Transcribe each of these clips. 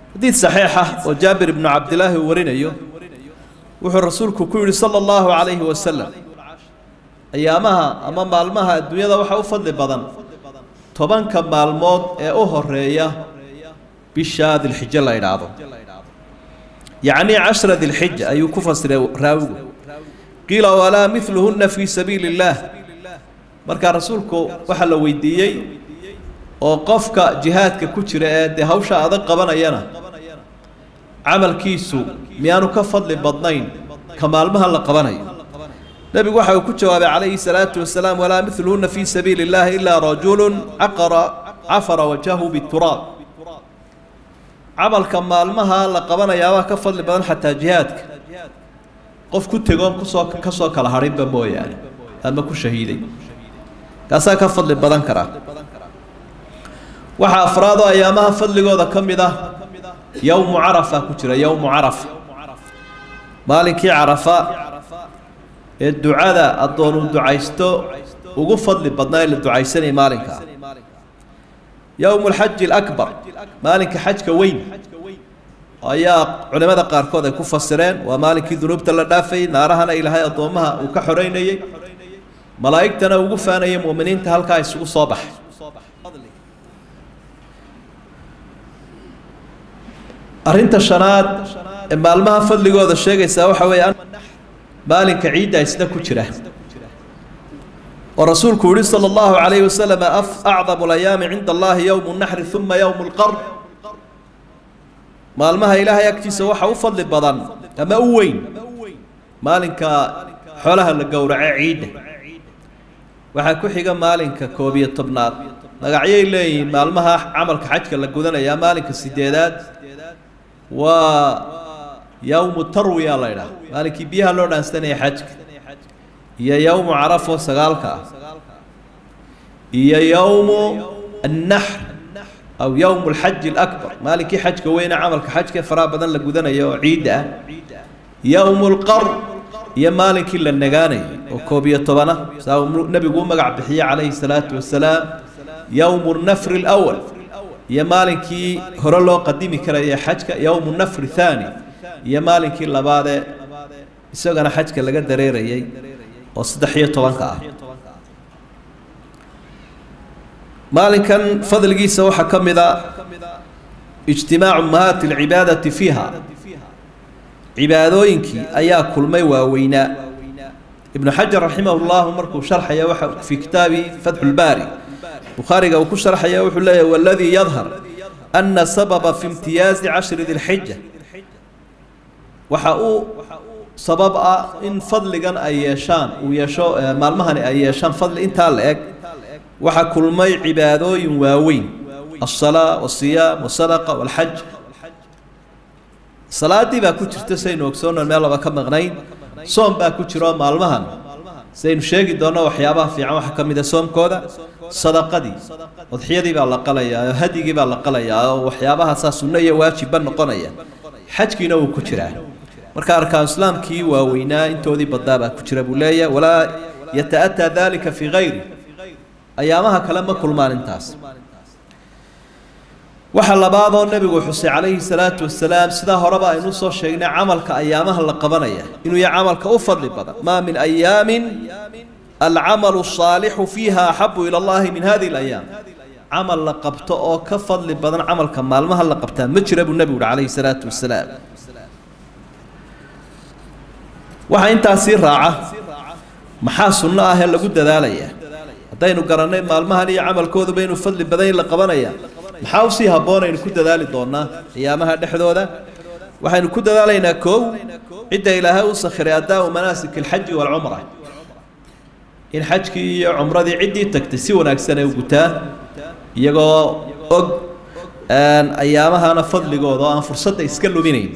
حديث صحيحة وجابر بن عبد الله ورينيو وحو رسولك كوري صلى الله عليه وسلم أيامها أمام مالمها الدنيا وحو فضل بدن طبعا كمالمود الرئية بشاد الحجة الله يرعاضه يعني 10 ذي الحجة أي كفر راوغ قيل ولا مثلهن في سبيل الله مركا رسولك وحل ويديي وقفك جهادك كتير دي هوشا أدق بنينا عمل كيسو ميانو كفضل بدنين كمال مهل قبني نبي وحي كتشواب عليه الصلاة والسلام ولا مثلهن في سبيل الله إلا رجل عفر وجهه بالتراب عمل كمال مهل قبني كفضل بدن حتى جهادك قف كنت قوم كسوك الهريب بموي يعني أما كو شهيدي كاسا كفضل بدن كرا وحا أفراد أيامها فضل قوضا كمدا يوم عرفة كتير يوم عرفة مالك عرفة الدعاء الدون الدعايستو وقفض لبضناي للدعايسني مالك يوم الحج الأكبر مالك حج كوين أيا علماء قاركود يكون فسرين ومالك ذنوب تلدافي نارها إلى هاي أضومها وكحرين ملائكتنا وقفانا مؤمنين تهلكا يسوق صباح أرنت شناد مالمها فضل جود الشيء يسوي حويان مالك عيدا يسدك وشره ورسول كوري صلى الله عليه وسلم أعظم الأيام عند الله يوم النحر ثم يوم القر مالمها إله يكفي سوى حوفضل البضن أما وين مالك حولها الجورع عيد وحكوا حاجة مالك كوبية طبنات نقعي لي مالمها عمل كحجك لجودنا يا مالك السدادات ويوم التروية الله يرحمه مالك بيها لون أستني حجك هي يوم عرفة سقالك هي يوم النحر أو يوم الحج الأكبر مالك حجك وين عملك حجك فرا بدن لجودنا يا عيدة يوم القر يا مالك إلا النجاني وكوبية طبنا ساو النبي يقول مقع بحية عليه الصلاة والسلام يوم النفر الأول يا مالكي هرلو قديمي كرا يا حجك يوم النفر الثاني يا مالكي إلا بعد سوغنا حجك لقى دريري وصدحية طبنك مالكا فضل جيسا وحكم ذا اجتماع أمهات العبادة فيها عبادوينك أياكل ميوا وينا ابن حجر رحمه الله مركو شرح يا في كتابه فتح الباري بخاري أو كشرح يا وحلا والذي يظهر أن سبب في امتياز 10 ذي الحجة وحقو سبب إن فضل جن أيشان ويشو مالمهن أيشان فضل إنت عليك وحكل مي عبادوين واوين الصلاة والصيام والصدقة والحج صلاة دي بقى كتير تسين وكسونا المال بقى كم غنين صوم بقى كتير مالمهن سين شيء دونا وحيابه في عام حكم إذا صوم كذا صدقة دي وضحية دي بقى قليا هدي دي بقى قليا وحيابها أساس سنية واجب نقنية حج كينا وكتير مركا أركان الإسلام كي ووينا انتو دي بدابة كتير بولاية ولا يتأتى ذلك في غيره أيامها كلام كل ما ننتاس وحل بعض النبي وحسي عليه الصلاة والسلام سدا هربا إنه صار شيء عملك أيامها اللي قبنية إنه يعملك أفضل بدر ما من أيام العمل الصالح فيها أحب إلى الله من هذه الأيام عمل لقبته أو كفضل بدر عمل كمال ما هل لقبته مجرب النبي عليه الصلاة والسلام وحين تأثير راعة محاسن الله اللي قد ذاليه هدaynu garanay maalmahan iyo camalkooda baynu fadli badan la qabanaya maxaa si haboon in ku dadaali doonaa qiyaamaha dhexdooda waxaynu ku dadaalaynaa koow cida ilaahay u sakhiray adaa manaasik alhajj wal umrah in hajki iyo umradii cidii tagtay si wanaagsan ay u gutaa iyagoo og ayaamahana fadligooda aan fursad iska luminayn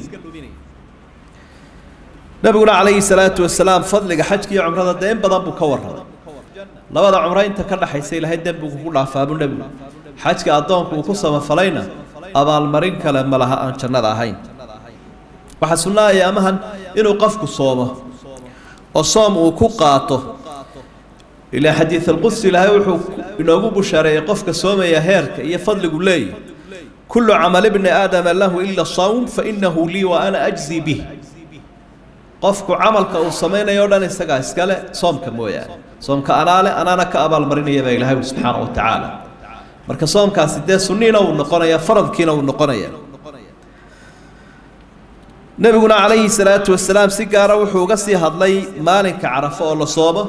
nabiguna alayhi salaatu wassalaam fadliga hajki iyo umrada deen badan buu ka warramay labada cumra inta ka dhaxaysay ilaahay dambigu ku dhaafaa nabigu xajka adoonku uu ku samafalayna abaal marin kale malaha aan jannada ahayn waxa sunnah ayaamahan inuu qofku soomo oo soom uu ku qaato ila xadiis al-qudsi ilaahay wuxuu inoogu bushaareeyay qofka soomaya heerka iyo fadligu leeyahay كل عمل ابن آدم له إلا الصوم فإنه لي وأنا أجزي به قفك عملك أو صمين يودان استقى اسكاله صومك مويا صومك أنا كأبا المرين يبا إلهي سبحانه وتعالى مركز صومك سيدي سنين أو النقنية فرض كينا والنقنية نبينا عليه الصلاة والسلام سيقارا وحوقسي هضلي مالك عرفه الله صوبه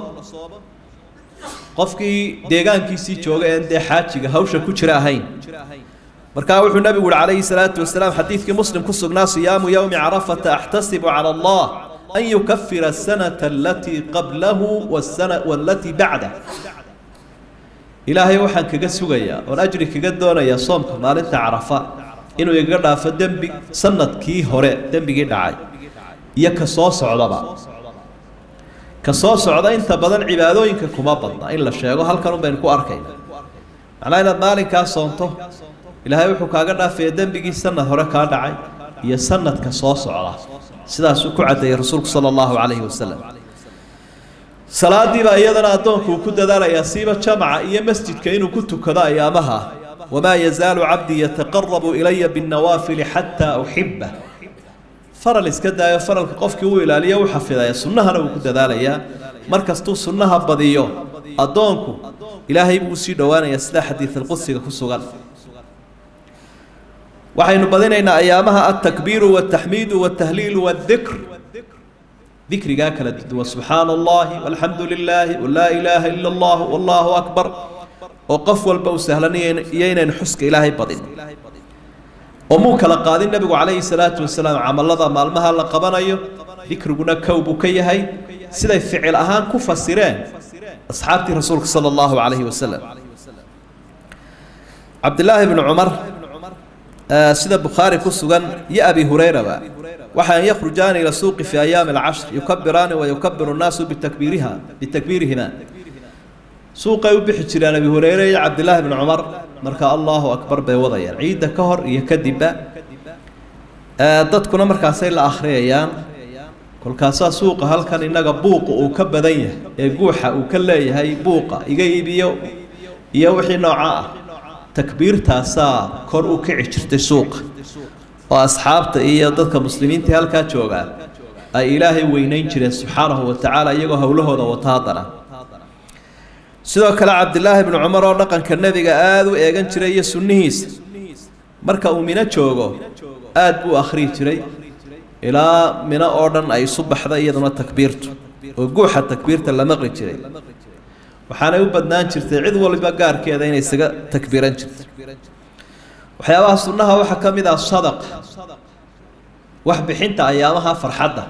قفكي deegaankiisii joogay ee de xaajiga hawsha ku jira ahayn marka wuxuu nabigu alayhi salaatu wasalaam xadiiskii muslim ku sugnaa siyaamu yawmi arafata ahtasibu ala allah an yukaffira as-sanata allati qablahu was-sanata ba'dahu ilaahay waxaan kaga sugayaa oo ajri kaga doonaya soomka maalinta arafa inuu iga dhaafo dambi sanadkii hore dambigii dhacay iyo ka soo socdaba kasoo socda inta badan cibaadooyinka kuma badna in la sheego halkan baan ku arkayna macnaheedu maalinka soonto ilaahay wuxuu kaaga dhaafay dambigii sanad hore ka dhacay iyo sanadka soo socda sidaas uu ku cadeeyay rasuulku sallallahu alayhi wasallam salaadii baa iyadana adoonku ku dadaalaya siiba jamaca iyo masjidka inuu ku tukado ayaamaha wama yazaalu abdi yataqarrabu ilayya bin nawafil hatta uhibba faral iska daayo faralka qofkii uu ilaaliyo uu xafidayo sunnahana uu ku dadaalaya markastuu sunnaha badiyo adoonku ilaahay buu sii dhawaanaya sida xadiis al-qudsiga ku sugan waxaynu badinaynaa ayaamaha at-takbiir wa at-tahmid wa at-tahlil wa adh-dhikr dhikriga kala duwan subhanallahi walhamdulillahi wa la ilaha illa allah wallahu akbar oo qof walba uu sahlanayeen xuska ilaahay badin ومو كلا قادين النبي عليه الصلاة والسلام عمل الله مالمها الله قبنايو ذكرنا كوب كيهاي سيدا فعل أهان كفا السيران أصحابتي رسولك صلى الله عليه وسلم عبد الله بن عمر سيدا بخاري كسوغان يا أبي هريرة وحان يخرجان إلى السوق في أيام العشر يكبران ويكبر الناس بتكبيرهما سوق يبحث إلى أبي هريرة يا عبد الله بن عمر مركا الله أكبر بوضعي عيد كهر يكذب dadkuna markaasay la akhriyayaan kolkaasa suuqa halkan inaga buuq oo ka badanya ee guuxa uu ka leeyahay buuqa iga iibiyo iyo wixii nooca ah takbiirtaasa kor u kici jirtay suuqa oo asxaabta iyo dadka muslimiinta halka jooga ay ilaahay weynayn jireen subhanahu wa ta'ala iyagoo hawlahooda wataadana sidoo kale Abdullah ibn Umar oo dhaqanka nabiga aad u eegan jiray iyo sunnihiisa marka uu mina joogo aad buu akhri jiray ilaa mina oo dhan ay subaxda iyaduna takbiirtu oo guuxa takbiirta la maqli jiray waxaana u badnaan jirtay cid walba gaarkeeda inay isaga takbiiran jirtay waxyaabaha sunnaha waxa kamid ah sadaq wax bixinta ayaamaha farxadda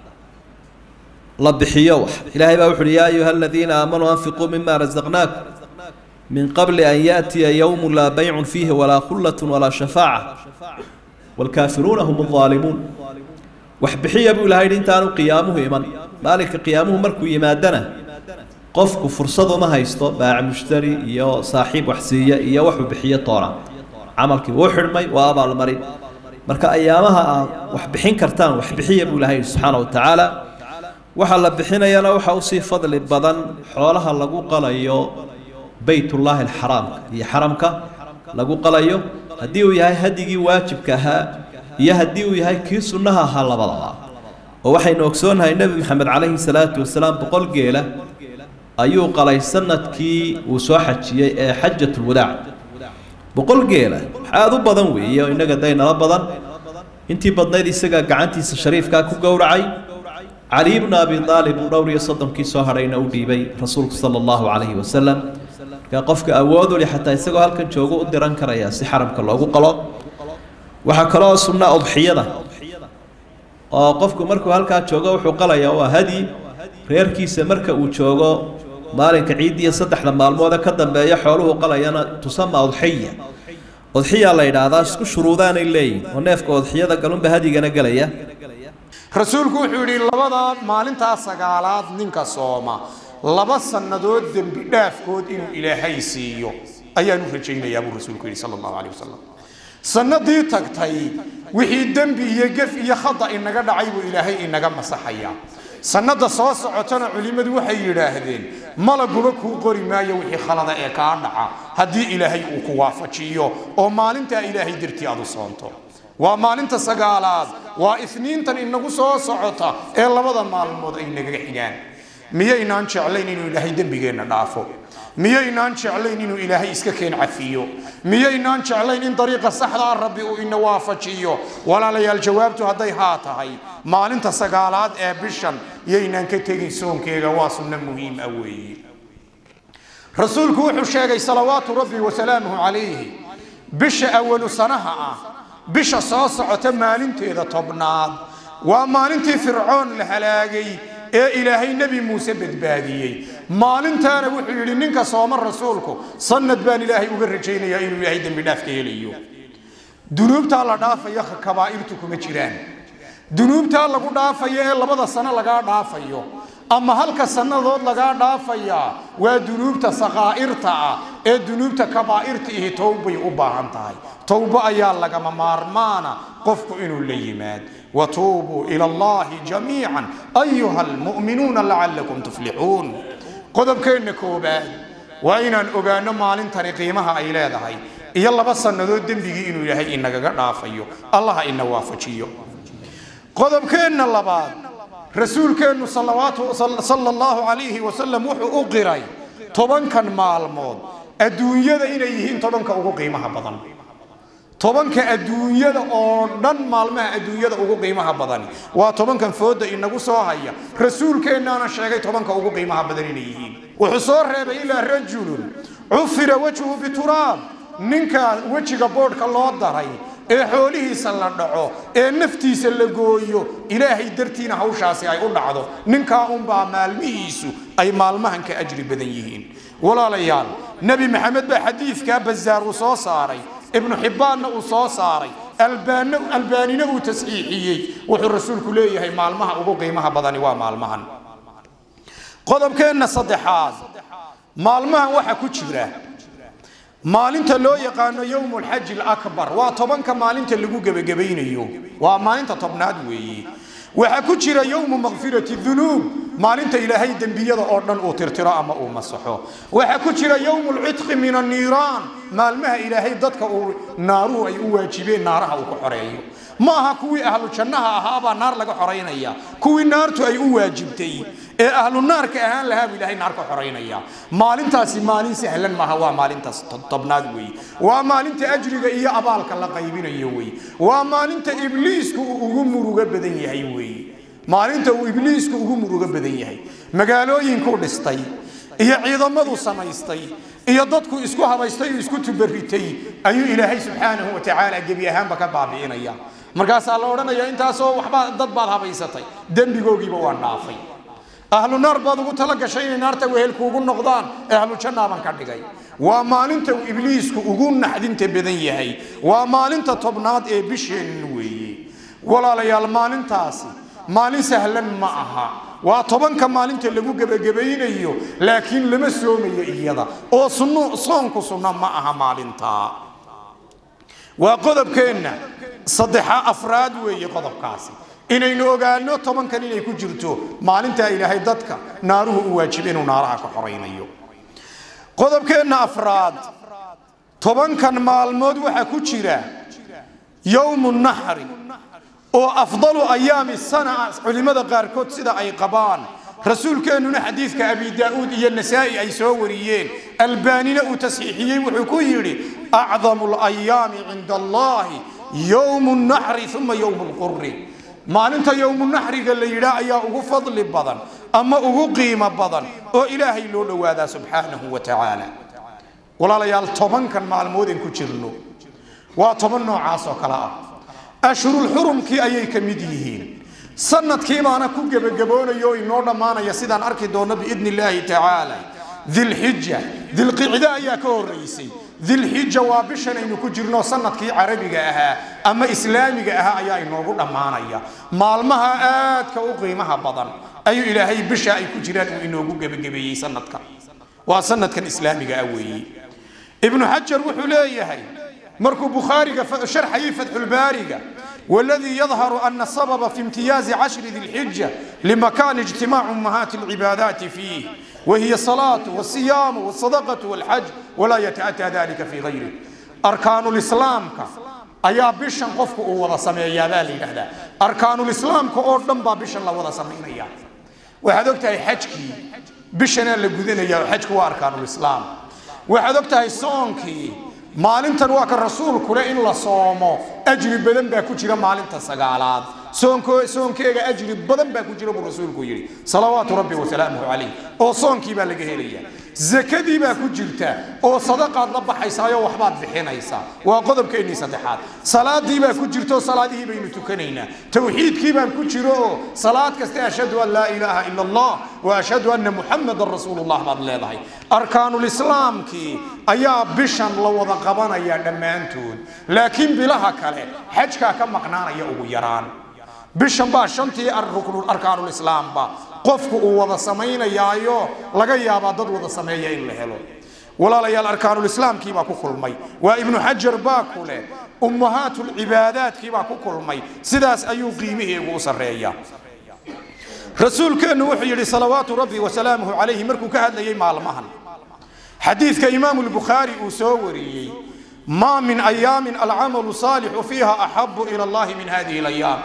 la bixiyo ilaahay baa wuxuu yaa ayuhal ladina aamanu anfiqu mimma razaqnakum min qabli an ya'tiya yawmun la bay'un fihi wala khullatun wala shafaa'a والكافرون هم الظالمون وحبحيه ابو لهيد انتانو قيامه يمن مالك قيامه مركو يمادنا قفك فرصه ما هيستو باع مشتري يا صاحب وحسيه يا وحبحيه طورا عملك وحرمي وابا المريض marka ayaamaha wax bixin kartaan wax bixiye ابو لهيد سبحانه وتعالى waxa la bixinayana waxa uu si fadli badan xoolaha lagu qalayo baytullah alharam iyo haramka lagu qalayo hadii uu yahay hadigii waajibka ahaa iyo hadii uu yahay kii sunnaha ahaa labadaba oo waxaynu ogsoonahay nabi maxamed calayhi salaatu wasalaam boqol geela ayuu qalay sanadkii uu soo xajiyay ee xajjatul wadaa boqol geela aad u badan weeyo inaga daynala badan intii badnayd isaga gacantiisa shariifka ku gowracay ali ibn abi talib dawriya soddonki soo harayna u dhiibay rasuulku sallallahu alayhi wasallam ka qofka awoodo li hatta isagoo halkan joogo u diran karaya si xaramka loogu qalo waxa kale oo sunna udhiyada oo qofku markuu halka joogo wuxuu qalaya waa hadi reerkiisa marka uu joogo maalinka ciidiya saddexda maalmood ka dambeeya xooluhu qalayana tusama udhiya la yiraahdaa isku shuruudaan ay leeyihiin oo neefka udhiyada galunba hadigana galaya rasuulku wuxuu yiri labada maalinta sagaalaad ninka sooma laba sanadood dambi dhaafkood inuu ilaahay siiyo ayaan u rajaynayaa buu rasuulku yiri sallallahu alayhi wasallam sanadii tagtay wixii dambi iyo gaf iyo khada inaga dhacay buu ilaahay inaga masaxaya sanada soo socotana culimadu waxay yiraahdeen malaguba ku qori maayo wixii khalada ee ka dhaca hadii ilaahay uu ku waafajiyo oo maalinta ilaahay dirtii aad u soonto waa maalinta sagaalaad waa isniintan inagu soo socota ee labada maalmood ay naga xigaan miyaynaan jeclayn inuu ilaahay dambigeena dhaafo miyaynaan jeclayn inuu ilaahay iska keen cafiyo miyaynaan jeclayn in dariiqa saxda rabbi uu ina waafajiyo walaalayaal jawaabtu haday haa tahay maalinta sagaalaad ee bishan yaynaan ka tagin soonkeega waa sunna muhiim ah weeye rasuulku wuxuu sheegay salawaatu rabbi wa salaamuhu alayhi bisha awwal sanaha bisha soo socota maalinteeda tobnaad waa maalintii fircoon la halaagay ee ilaahay nabi muuse badbaadiyay maalintaana wuxuu yiri ninka sooma rasuulku sanad baan ilaahay uga rajaynayaa inuu ilaahay dambi dhaaf ka helayo dunuubta la dhaafayo kabaa'irtu kuma jiraan dunuubta lagu dhaafayo ee labada sano laga dhaafayo ama halka sanadood laga dhaafaya waa dunuubta saqaa'irta ee dunuubta kabaa'irta ee tawbay u baahan tahay tawba ayaa laga maarmaana qofku inuu la yimaad وتوبوا إلى الله جميعا أيها المؤمنون لعلكم تفلحون قدب كأنكم بعد وإن أجانا مالين ترقيمها إلى ذهي يلا بس النذود دم بيجينوا إلهي إنك قرنا فيو الله إنه وافجيو قدب كأن الله بعد رسول كأنه صلى الله عليه وسلم وحو أقرأي طبعا كان مال مود الدنيا إليهن طبعا كأوجو قيمها بدن tobanka adduunyada oo dhan maalmaha adduunyada ugu qiimaha badan waa tobankan fooda inagu soo haya rasuulkeenana sheegay tobanka ugu qiimaha badan inay yihiin wuxuu soo reebay ila rajulun ufira wajhu biturab ninka wajiga boodhka loo daray ee xoolihiisa la dhaco ee naftiisa la gooyo ilaahay dartiina hawshaasi ay u dhacdo ninka baa maalmihiisu ay maalmahan ka ajri badan yihiin walaalayaal nabi maxamed baa xadiiska bazaar uu soo saaray ابن حبان وصو صاري البانينا وتصحيحيي وحو الرسول كليه مالمها ugu qiimaha badani waa maalmahan qodobkeena saddexaad maalmahan waxa ku jira maalinta loo yaqaan yawmul hajj al-akbar waa tobanka maalinta lagu gabagabeynayo waa maalinta tobnaad weeye waxa ku jira yawm maghfirati dhunub maalinta ilaahay dambiyada oo dhan uu tirtiro ama uu masaxo waxa ku jira yawmul itq min an-niran maalmaha ilaahay dadka uu naaruhu ay u waajibeen naaraha uu ku xoreeyo ma aha kuwii ahlu jannaha ahaaba naar laga xoreynaya kuwii naartu ay u waajibtay ee ahlu naarka ahaan lahaa ilaahay naar ka xoreynaya maalintaasi maalin sahlan ma aha waa maalintaas tobnaad weey waa maalinta ajriga iyo abaalka la qaybinayo weey waa maalinta ibliisku ugu muruga badan yahay weey maalinta uu ibliisku ugu muruga badan yahay magaalooyinku dhistay iyo ciidamadu samaystay iyo dadku isku habaystay iyo isku tubaritay ayuu ilaahay subhanahu wa ta'ala gabi ahaan baka baabiinaya markaas la oranaya intaas oo waxba dad baad habaysatay dambigoogiiba waa dhaafay ahlu naar baad ugu tala gashay in naarta wehelku ugu noqdaan ahlu jannaaban ka dhigay waa maalinta ibliisku ugu naxdinta badan yahay waa maalinta tobnaad ee bisheen weeye walaalayaal maalintaasi maalin sahlan ma aha waa tobanka maalinta lagu gabagabeynayo laakiin lama soomayo iyada oo soonku sunna ma aha maalinta waa qodobkeena saddex afraad weeye qodobkaasi inaynu ogaano tobankan inay ku jirto maalinta ilaahay dadka naaruhu u waajibeen naaraha ka xoreynayo qodobkeena afraad tobankan maalmood waxa ku jira yawmun nahri oo afdalu ayaami sana culimada qaarkood sida ay qabaan rasuulkeenuna xadiiska abi daawud iyo nasaa'i ay soo wariyeen albaanina uu tasxiixiyay wuxuu ku yiri a'zamul ayaami 'inda allahi yawmun nahri thumma yawmul qurri maalinta yawmun nahriga la yiraahdo ayaa ugu fadli badan ama ugu qiimo badan oo ilaahay loo dhawaada subhanahu wa ta'ala walaalayaal tobankan maalmood ku jirno waa toban noocaas oo kala ah ashhurul hurumki ayay kamid yihiin sanadkii baana ku gabagaboonayo inoo dhamaanaya sidaan arki doono biidnillaahi ta'ala dhilhijja dhilqicda ayaa ka horeysay dhilhijja waa bishan aynu ku jirno sanadkii carabiga ahaa ama islaamiga ahaa ayaa inoogu dhamaanaya maalmaha aadka u qiimaha badan ayu ilaahay bisha ay ku jiraan inoogu gabagabeeyay sanadka waa sanadkan islaamiga ah weeye ibn hajar wuxuu leeyahay markuu bukhariga sharxay fathul baariga والذي يظهر أن السبب في امتياز 10 ذي الحجة لمكان اجتماع أمهات العبادات فيه، وهي الصلاة والصيام والصدقة والحج، ولا يتأتى ذلك في غيره. أركان الإسلام أيا بيشن قفك وضع سمية ذلك هذا أركان الإسلام كأردن بيشن لا وضع سمية وهذوك تاي حجكي بيشن اللي بدين يا حجك وأركان الإسلام وهذوك تاي صونكي مالين تنواك الرسول كله إن لا صومه أجري بدن بكوجرا مالين تسقالات صونكي أجري بدن بكوجرا بالرسول كويري صلوات ربي وسلامه عليه أو صونكي بالجهلية زكدي بكوجرتا أو صدقة رب حيسايا وحبات بحين حيسا وقدم كإني صدحات صلاة دي بكوجرتا صلاة دي بين تكنينا توحيد كي بكوجرو صلاة كستي أشهد أن لا إله إلا الله وأشهد أن محمد رسول الله بعد الله أركان الإسلام كي أيا بشن لو وضع قبنا يا دمانتون لكن بلها كله حجك كم مقنانا يا أبو يران بشن باشنتي الركن أركان الإسلام با قفك وضع سمينا يايو لقى يا بعض وضع سمينا إلا هلو ولا لا يا أركان الإسلام كي باكو كل مي وابن حجر باكو له أمهات العبادات كي باكو كل مي سداس أيو قيمه وصرية رسول كان وحي صلوات ربي وسلامه عليه مركو كهد لي مع المهن حديث كإمام البخاري أسوري ما من أيام العمل الصالح فيها أحب إلى الله من هذه الأيام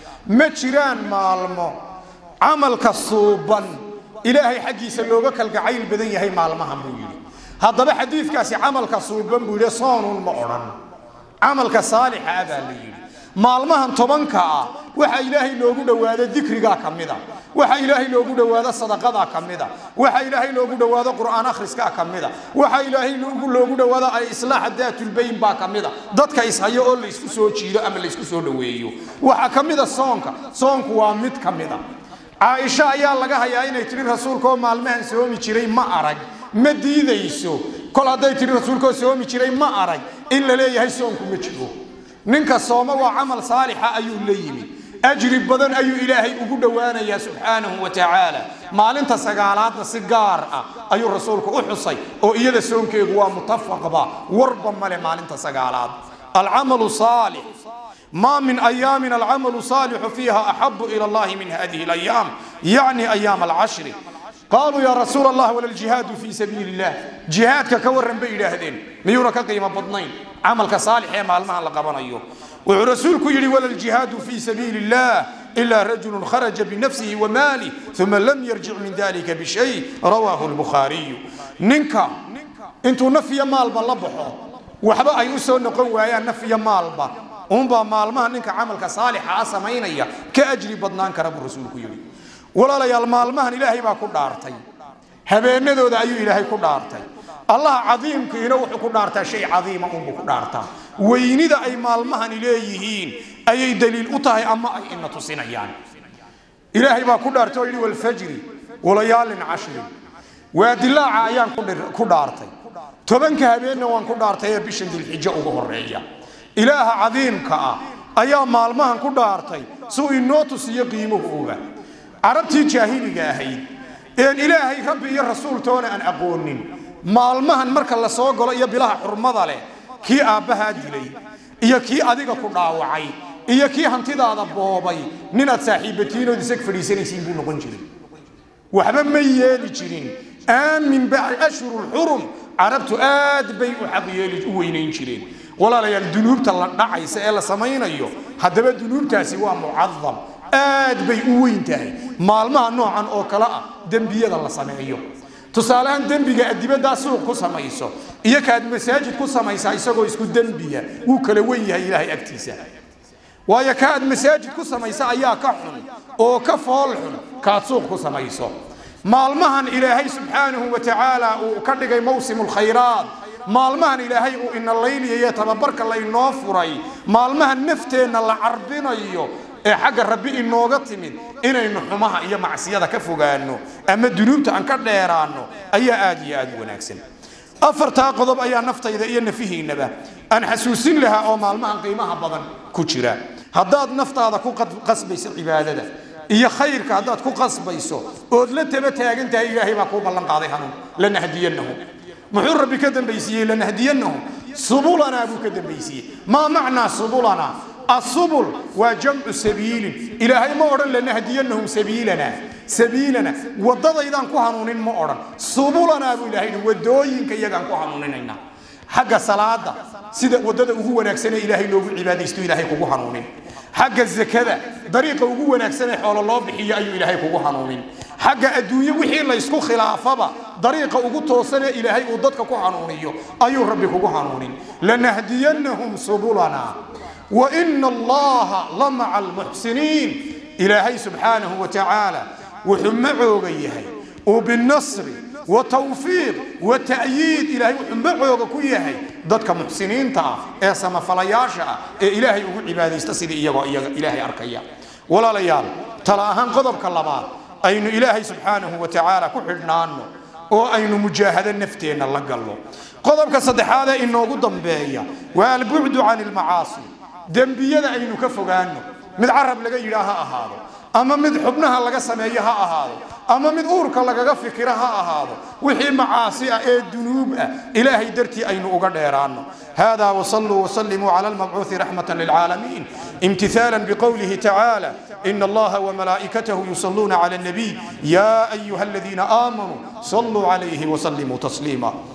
متشران مالمو عمل كالصوبان إلهي حقي سلوبك القعيل بدن هي مالمها بويلي هذا بحديث كاسي عمل كالصوبان بويلي صان المعرن عمل كصالح هذا اللي مالمها طبنكا وحا إلهي لوغو دوادا ذكرغا كميدا وحا إلهي لوغو دوادا صدقادا كميدا وحا إلهي لوغو دوادا قرآن أخرسكا كميدا وحا إلهي لوغو دوادا إصلاح ذات البين با كميدا دادك إسهايا أولا إسكو سو جيدا أما إسكو سو دويو وحا كميدا صونك وامد كميدا عائشة أيها لغا هيا إنه تري رسولكو مالمهن سومي جيري ما أرق مديدة يسو كل هذا تري رسولكو سومي جيري ما أرق إلا ليه هاي صونكو مجبو نينك صوم وعمل صالح أيو الليمي أجري بدن أيو إلهي أقول وانا يا سبحانه وتعالى ما لنت سقالات سجار أيو رسولك أحصي أو إيدا سونك هو متفق با وربما ما لنت سقالات العمل الصالح ما من أيام العمل الصالح فيها أحب إلى الله من هذه الأيام يعني أيام العشر قالوا يا رسول الله ولا الجهاد في سبيل الله جهادك كورن بإلهدين ميورك قيمة بطنين عملك صالح يا مالما لقبنا أيوه ورسولك يلي ولا الجهاد في سبيل الله إلا رجل خرج بنفسه وماله ثم لم يرجع من ذلك بشيء رواه البخاري ننكا انتو نفي مال باللبحو وحبا أيوسو نقوى يا نفي مال با أمبا مالما ننكا عملك صالح عصمين ايا كأجري بدنانك رب رسولك يلي ولا لا يالمالمهن إلهي با كدارتي هبينذو ذا أيو إلهي كدارتي الله عظيم كينو وحو كدارتا شيء عظيم أمبو كدارتا وينذا أي مالمهن إليهين أي دليل أطاهي أما أي إنة سنيان إلهي با كدارتي والفجر وليال عشر ودلاع أيان كدارتي تبنك هبينو وان كدارتي بشن دي الحجة وغرية إله عظيم كا أيام مالمهن كدارتي سوء النوتس يقيمه هو عربتي جاهلي جاهيد إن إلهي ربي يا رسول تونا أن أقولن مالمهن مركل الله سوق ولا يبلاه حرمة له كي أبها دلي إيا كي أديك كنا وعي إيا كي هنتي هذا بابي نينات صاحبتين وديسك فريسين يسيبون قنجري وحبب ميالي جرين من بعد أشهر الحرم عربت بيع حقيالي وينين جرين ولا لا الذنوب تلا يسأل سمين أيوه هذا الذنوب تسوى معظم بيع تاعي مالما نوعا أو كلا دنبية الله سمعيه تصالحان دنبية الدبا داسو قسم يسوع إياك المساجد قسم يسوع يسكو دنبية وكلوية إلهي أكتيسا وياك المساجد قسم يسوع إياك حن أو كفالحن كاتسوق قسم يسوع مالمهن إلهي سبحانه وتعالى وكرجي موسم الخيرات مالمهن إلهي إن الليل يتبارك الله ينوفري مالمهن نفتين الله عربنا يو حق ربي إنه قتمن إنه حماها إيا معصية كفوقانو أما الدنوب تأنكر ليرانو أي آدي ونكسن أفرتها قضب أي نفط إذا إيا نفيه النبا أن حسوسين لها أو مالمهن قيمها بضن كتشرا هداد نفط هذا كو قصبيس العبادة إيا خيرك هداد كو قصبيسو أدلت بتاقنت إلهي ما كو بلن قاضيهنو لنهدينهم محور ربي كدن بيسيه لنهدينهم سبولنا أبو كدن بيسيه ما معنى سبولنا السبل وجمع سبيل إلهي ما أرن لنهدينهم سبيلنا وضد إذا كهانون ما أرن سبلنا أبو إلهي ودوين كي يجان كهانونين حق الصلاة سيد وضد هو نكسنا إلهي لو عبادة استو إلهي كهانونين حق الزكاة طريقة هو نكسنا حول الله بحي أي إلهي كهانونين حق الدنيا وحي الله يسكو خلافة طريقة وقول توصل إلهي وضدك كهانونيو أي ربك كهانونين لنهدينهم سبلنا وإن الله لمع المحسنين إلهي سبحانه وتعالى وحمعوا غيهي وبالنصر وتوفيق وتأييد إلهي وحمعوا كيهي ضدك محسنين تا إسما فلياشا إلهي عبادة يستصيد إلهي أركيا ولا ليال تلاهن قضبك اللبات أين إلهي سبحانه وتعالى كحرنا عنه وأين مجاهد النفتين الله قال له قضبك صدح هذا إنه قدم بيا والبعد عن المعاصي دنبيada aynu ka fogaano mid carab laga yiraaha ahaado ama mid xubnaha laga sameeyo ha ahaado ama mid uurka lagaga fikira ha ahaado wixii macaasi ah ee dunuub ah ilaahay dartii aynu uga dheeraano hada wa sallu wa sallimu ala al-mab'uuth rahmatan lil alamin imtithalan biqawlihi ta'ala inna allaha wa malaa'ikatahu yusalluna ala an-nabi ya ayyuhalladhina amanu sallu alayhi wa sallimu taslima